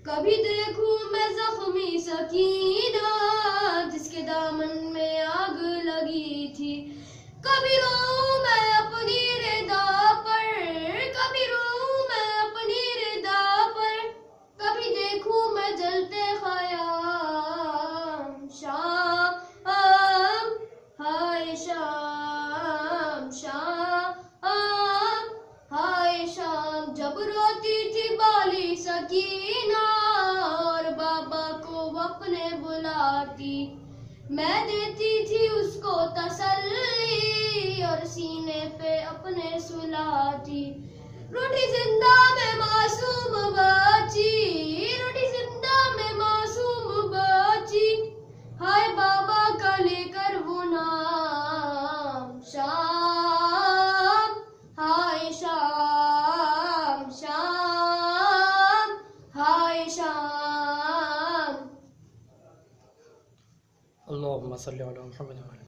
कभी देखूं मैं जख्मी सकीना जिसके दामन में आग लगी थी। कभी रोऊं मैं अपनी रिदा पर, कभी रोऊं मैं अपनी रिदा पर, कभी देखूं मैं जलते ख़याम। शाम हाय शाम, शाम हाय शाम, जब रोती थी बाली सकीना और बाबा को अपने बुलाती, मैं देती थी उसको तसल्ली और सीने पे अपने सुलाती। रोटी जिंदा में मासूम बची, रोटी जिंदा में मासूम बची, हाय बाबा का लेकर वो नाम। शाम हाय शाम, शाम हाय शाम। अल्लाहुम्मा सल्ली अला मुहम्मद।